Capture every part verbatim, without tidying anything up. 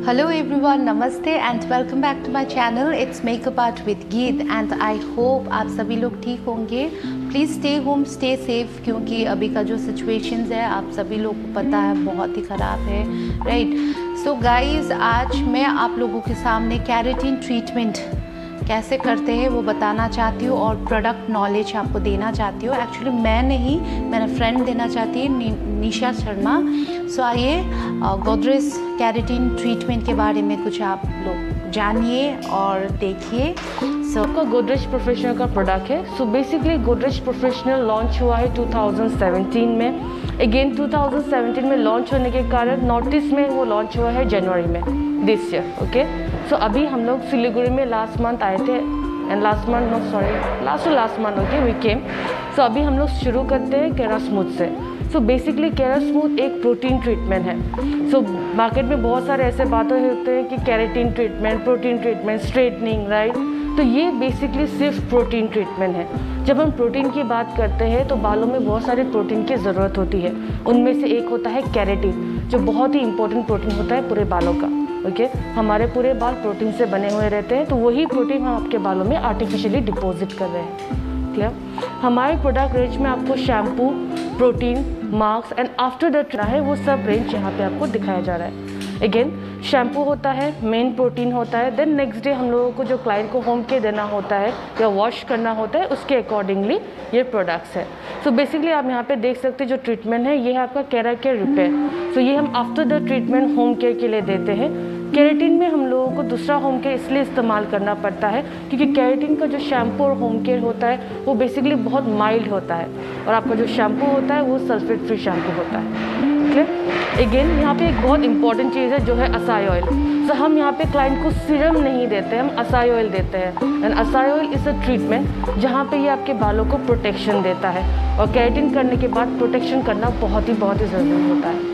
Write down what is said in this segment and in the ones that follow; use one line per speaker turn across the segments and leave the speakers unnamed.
Hello everyone, namaste and welcome back to my channel. It's Makeup Art with Geet and I hope आप सभी लोग ठीक होंगे. Please stay home stay safe, क्योंकि अभी का जो सिचुएशंस है आप सभी लोग को पता है बहुत ही ख़राब है, राइट. सो गाइस, आज मैं आप लोगों के सामने केराटिन ट्रीटमेंट कैसे करते हैं वो बताना चाहती हूँ और प्रोडक्ट नॉलेज आपको देना चाहती हूँ. एक्चुअली मैं नहीं, मेरा फ्रेंड देना चाहती है, नि, निशा शर्मा. सो आइए गोदरेज केराटिन ट्रीटमेंट के बारे में कुछ आप लोग जानिए और देखिए.
सो आपका गोदरेज प्रोफेशनल का प्रोडक्ट है. So basically Godrej professional launch हुआ है टू थाउजेंड सेवेंटीन में. अगेन टू थाउजेंड सेवेंटीन में लॉन्च होने के कारण नॉर्थ ईस्ट में वो लॉन्च हुआ है जनवरी में दिस ईयर. ओके, सो अभी हम लोग सिलीगुड़ी में लास्ट मंथ आए थे and last month no sorry last to last month okay we came. सो अभी हम लोग शुरू करते हैं केरास्मूथ से. सो बेसिकली केरास्मूथ एक प्रोटीन ट्रीटमेंट है. सो so, मार्केट में बहुत सारे ऐसे बातें होते हैं कि keratin treatment, protein treatment, straightening, right. तो ये बेसिकली सिर्फ प्रोटीन ट्रीटमेंट है. जब हम प्रोटीन की बात करते हैं तो बालों में बहुत सारे प्रोटीन की ज़रूरत होती है. उनमें से एक होता है केराटिन, जो बहुत ही इंपॉर्टेंट प्रोटीन होता है पूरे बालों का. Okay okay? हमारे पूरे बाल प्रोटीन से बने हुए रहते हैं, तो वही प्रोटीन हम आपके बालों में आर्टिफिशियली डिपॉजिट कर रहे हैं. क्लियर. हमारे प्रोडक्ट रेंज में आपको shampoo, protein, mask and after that है वो सब रेंज यहाँ पे आपको दिखाया जा रहा है. अगेन शैम्पू होता है, मेन प्रोटीन होता है, देन नेक्स्ट डे हम लोगों को जो क्लाइंट को होम केयर देना होता है या वॉश करना होता है उसके अकॉर्डिंगली ये प्रोडक्ट्स है. सो बेसिकली आप यहाँ पे देख सकते हैं जो ट्रीटमेंट है ये है आपका केरा केयर रिपेयर. सो ये हम after the treatment home care के लिए देते हैं. केराटिन में हम लोगों को दूसरा होम केयर इसलिए इस्तेमाल करना पड़ता है क्योंकि केराटिन का जो शैम्पू और होम केयर होता है वो बेसिकली बहुत माइल्ड होता है और आपका जो शैम्पू होता है वो सल्फेट फ्री शैम्पू होता है. क्लियर. अगेन यहाँ पे एक बहुत इंपॉर्टेंट चीज़ है जो है असाई ऑयल. सो हम यहाँ पे क्लाइंट को सीरम नहीं देते, हम असाई ऑयल देते हैं. And acai oil is a treatment जहाँ पे ये आपके बालों को प्रोटेक्शन देता है और केराटिन करने के बाद प्रोटेक्शन करना बहुत ही बहुत ही ज़रूरी होता है.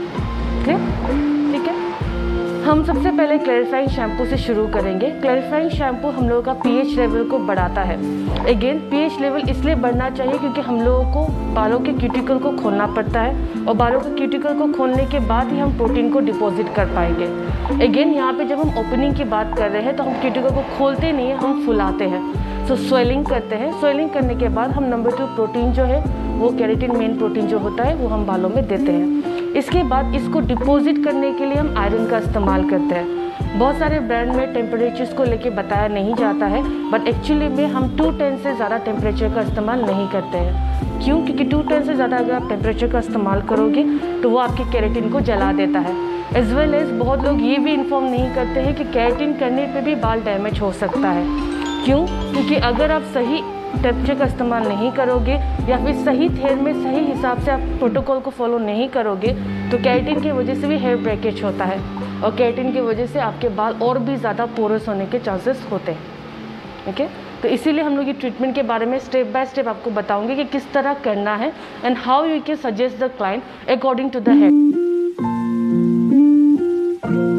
क्लियर. ठीक है. हम सबसे पहले क्लैरिफाइंग शैम्पू से शुरू करेंगे. क्लैरिफाइंग शैम्पू हम लोगों का पीएच लेवल को बढ़ाता है. अगेन पीएच लेवल इसलिए बढ़ना चाहिए क्योंकि हम लोगों को बालों के क्यूटिकल को खोलना पड़ता है और बालों के क्यूटिकल को खोलने के बाद ही हम प्रोटीन को डिपॉजिट कर पाएंगे. अगेन यहाँ पे जब हम ओपनिंग की बात कर रहे हैं तो हम क्यूटिकल को खोलते नहीं हैं, हम फुलाते हैं. सो so, स्वेलिंग करते हैं. स्वेलिंग करने के बाद हम नंबर टू प्रोटीन जो है वो केराटिन मेन प्रोटीन जो होता है वो हम बालों में देते हैं. इसके बाद इसको डिपॉजिट करने के लिए हम आयरन का इस्तेमाल करते हैं. बहुत सारे ब्रांड में टेम्परेचर्स को लेके बताया नहीं जाता है, बट एक्चुअली में हम टू टेन से ज़्यादा टेम्परेचर का इस्तेमाल नहीं करते हैं. क्यों? क्योंकि टू टेन से ज़्यादा अगर आप टेम्परेचर का इस्तेमाल करोगे तो वो आपके केराटिन को जला देता है. एज वेल एज बहुत लोग ये भी इन्फॉर्म नहीं करते हैं कि केराटिन करने पे भी बाल डैमेज हो सकता है. क्यों? क्योंकि अगर आप सही टेम्परेचर का इस्तेमाल नहीं करोगे या फिर सही हेयर में सही हिसाब से आप प्रोटोकॉल को फॉलो नहीं करोगे तो केराटिन की वजह से भी हेयर ब्रेकेज होता है और केराटिन की वजह से आपके बाल और भी ज़्यादा पोरस होने के चांसेस होते हैं. ओके, तो इसीलिए हम लोग ये ट्रीटमेंट के बारे में स्टेप बाय स्टेप आपको बताऊंगे कि किस तरह करना है and how you can suggest the client according to the hair.